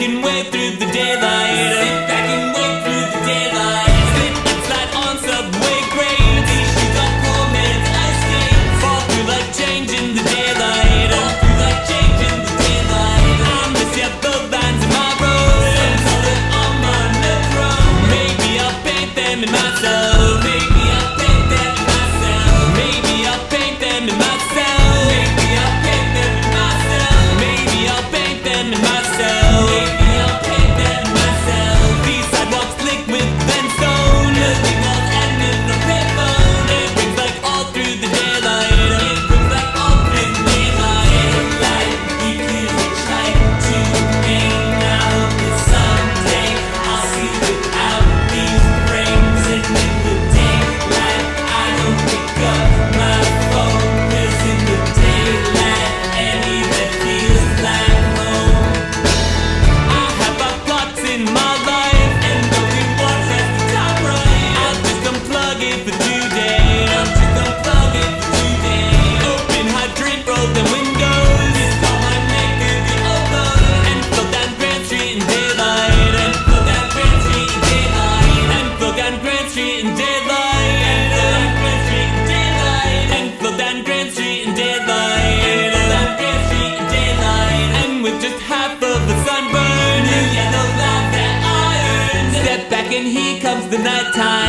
and wait through the daylight. Sit back and wait through the daylight. Slip and slide on subway grades. These shoes are cool, man, ice skates. Fall through like change in the daylight. Fall through like change in the daylight. I miss ya, the lines in my road. Some color on my metro. Maybe I'll paint them in myself. Maybe I'll paint them in myself. Maybe I'll paint them in myself. Maybe I'll paint them in myself. Maybe I'll paint them in myself. Maybe I'll paint them in myself. These sidewalks slick with stone. Building walls and in the payphone. It rings like all through the daylight. It rings like all through the daylight. Daylight, we could try to hang out, but someday I'll see without these frames. And in the daylight, I don't pick up my phone. 'Cause in the daylight, anywhere feels like home. I have my plots in my life, and only one has the top right. I'll just unplug it for today. I'll just unplug it for today. Open hydrant, roll the windows. Just call my maker, get upload. And flow down Grand Street in daylight. And flow down Grand Street in daylight. And flow down Grand Street in daylight. And flow down Grand Street in daylight. And flow down Grand Street in daylight. And flow down Grand Street in daylight. And with just half of the sunburn, new yellow light that I earned. Step back and here comes the nighttime.